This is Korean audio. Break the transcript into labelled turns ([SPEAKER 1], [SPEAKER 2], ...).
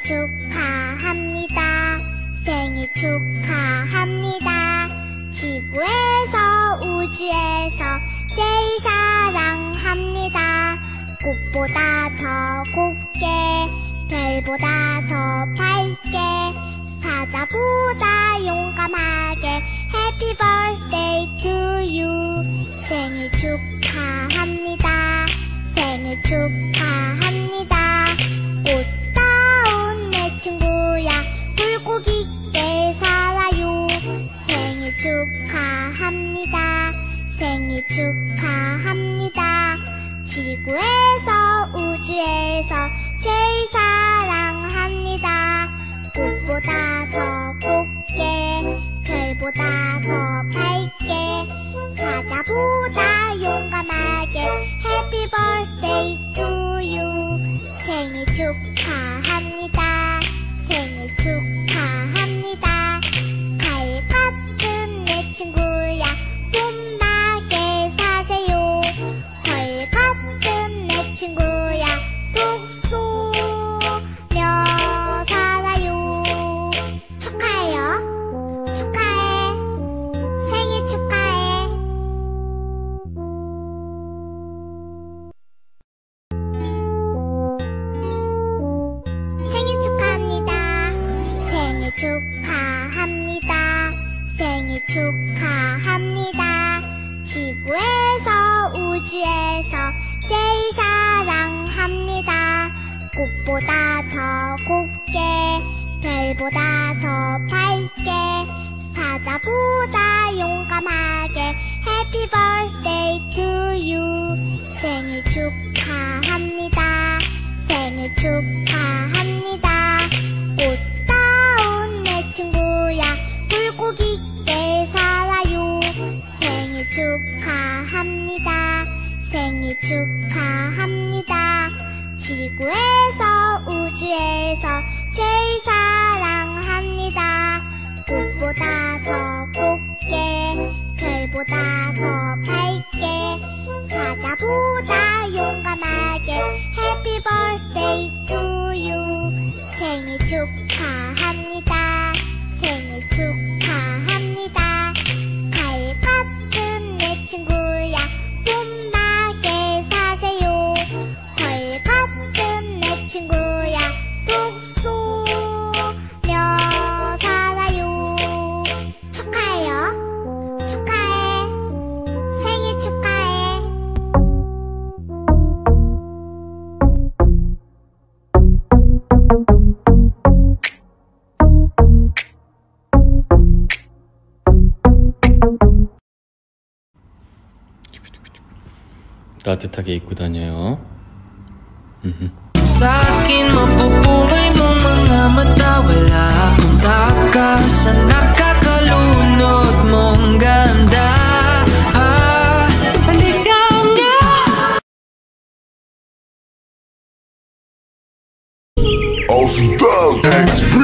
[SPEAKER 1] 축하합니다. 생일 축하합니다. 지구에서 우주에서 제일 사랑합니다. 꽃보다 더 곱게 별보다 더 밝게 사자보다 용감하게 Happy birthday to you. 생일 축하합니다. 생일 축하합니다. 꽃다운 내 친구야 굴곡 있게 살아요. 생일 축하합니다. 생일 축하합니다. 지구에서 우주에서 제일 사랑합니다. 꽃보다 더 곱게 별보다 더 밝게 사자보다 용감하게 Happy birthday to you. 생일 축하합니다. 생일 축하합니다. 가을 같은 내 친구야 봄나게 사세요. 벌 같은 내 친구야 뚝 쏘며 살아요. 축하해요. 축하해. 생일 축하해. 생일 축하합니다. 생일 축하합니다. 생일 축하합니다. 지구에서 우주에서 제일 사랑합니다. 꽃보다 더 곱게 별보다 더 밝게 사자보다 용감하게 Happy birthday to you. 생일 축하합니다. 생일 축하합니다. 꽃다운 내 친구야 굴곡 있게 살아요. 생일 축하합니다. 생일 축하합니다. 지구에서 우주에서 제일 사랑합니다. 꽃보다 더 곱게 별보다 더 밝게 사자보다 용감하게 Happy birthday to you. 생일 축하합니다. 생일 축하합니다. 가을 같은 내 친구야 봄나게 사세요. 벌 같은 내 친구야 뚝 쏘며 살아요. 축하해요. 축하해. 생일 축하해.
[SPEAKER 2] 따뜻하게 입고 다녀요.
[SPEAKER 3] Sa akin mapupuhay mo mga mata. Wala akong takas sa nakakalunod mong ganda. Halika nga.
[SPEAKER 4] Astro